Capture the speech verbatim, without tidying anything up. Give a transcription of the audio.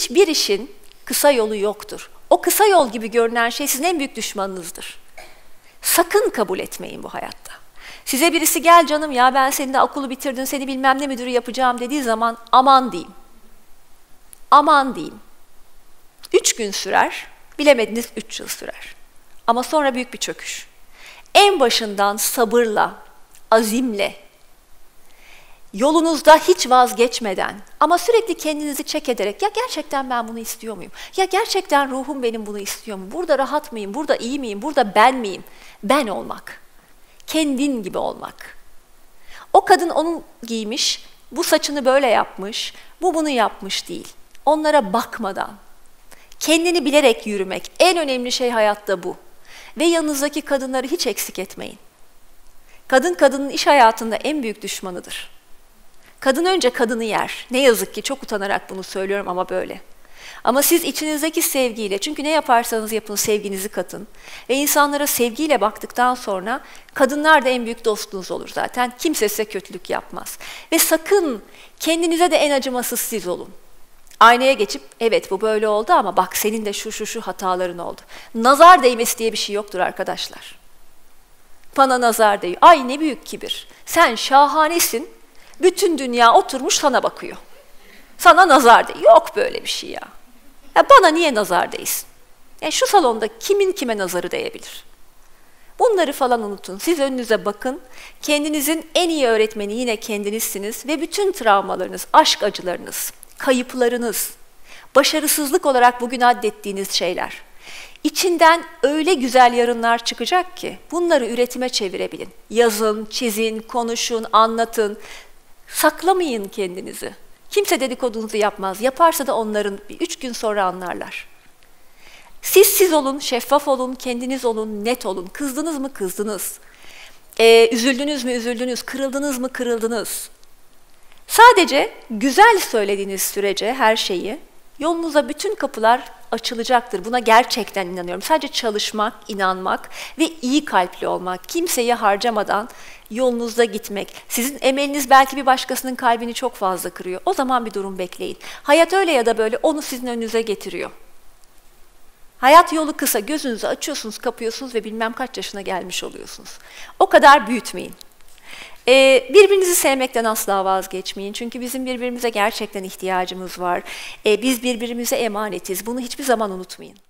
Hiçbir işin kısa yolu yoktur. O kısa yol gibi görünen şey sizin en büyük düşmanınızdır. Sakın kabul etmeyin bu hayatta. Size birisi gel canım ya ben senin de okulu bitirdin, seni bilmem ne müdürü yapacağım dediği zaman aman diyeyim. Aman diyeyim. Üç gün sürer, bilemediniz üç yıl sürer. Ama sonra büyük bir çöküş. En başından sabırla, azimle, yolunuzda hiç vazgeçmeden ama sürekli kendinizi çek ederek ya gerçekten ben bunu istiyor muyum? Ya gerçekten ruhum benim bunu istiyor mu? Burada rahat mıyım? Burada iyi miyim? Burada ben miyim? Ben olmak. Kendin gibi olmak. O kadın onu giymiş, bu saçını böyle yapmış, bu bunu yapmış değil. Onlara bakmadan, kendini bilerek yürümek en önemli şey hayatta bu. Ve yanınızdaki kadınları hiç eksik etmeyin. Kadın kadının iş hayatında en büyük düşmanıdır. Kadın önce kadını yer. Ne yazık ki çok utanarak bunu söylüyorum ama böyle. Ama siz içinizdeki sevgiyle, çünkü ne yaparsanız yapın sevginizi katın ve insanlara sevgiyle baktıktan sonra kadınlar da en büyük dostunuz olur zaten. Kimse size kötülük yapmaz. Ve sakın kendinize de en acımasız siz olun. Aynaya geçip evet bu böyle oldu ama bak senin de şu şu şu hataların oldu. Nazar değmesi diye bir şey yoktur arkadaşlar. Bana nazar değiyor. Ay ne büyük kibir. Sen şahanesin. Bütün dünya oturmuş sana bakıyor. Sana nazar değiyor. Yok böyle bir şey ya. Ya bana niye nazar değsin? Yani şu salonda kimin kime nazarı değebilir? Bunları falan unutun. Siz önünüze bakın. Kendinizin en iyi öğretmeni yine kendinizsiniz ve bütün travmalarınız, aşk acılarınız, kayıplarınız, başarısızlık olarak bugün addettiğiniz şeyler. İçinden öyle güzel yarınlar çıkacak ki bunları üretime çevirebilin. Yazın, çizin, konuşun, anlatın. Saklamayın kendinizi. Kimse dedikodunuzu yapmaz. Yaparsa da onların bir üç gün sonra anlarlar. Siz siz olun, şeffaf olun, kendiniz olun, net olun. Kızdınız mı kızdınız. Ee, üzüldünüz mü üzüldünüz, kırıldınız mı kırıldınız. Sadece güzel söylediğiniz sürece her şeyi, yolunuza bütün kapılar açılacaktır. Buna gerçekten inanıyorum. Sadece çalışmak, inanmak ve iyi kalpli olmak. Kimseyi harcamadan yolunuzda gitmek. Sizin emeliniz belki bir başkasının kalbini çok fazla kırıyor. O zaman bir durum bekleyin. Hayat öyle ya da böyle onu sizin önünüze getiriyor. Hayat yolu kısa. Gözünüzü açıyorsunuz, kapıyorsunuz ve bilmem kaç yaşına gelmiş oluyorsunuz. O kadar büyütmeyin. Ee, birbirinizi sevmekten asla vazgeçmeyin. Çünkü bizim birbirimize gerçekten ihtiyacımız var. Ee, biz birbirimize emanetiz. Bunu hiçbir zaman unutmayın.